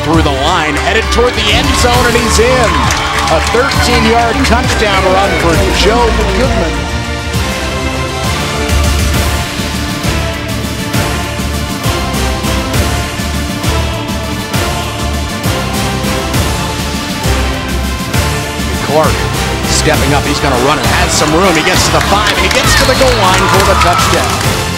through the line, headed toward the end zone, and he's in. A 13-yard touchdown run for Joe Goodman. Clark stepping up, he's going to run it, has some room, he gets to the 5, and he gets to the goal line for the touchdown.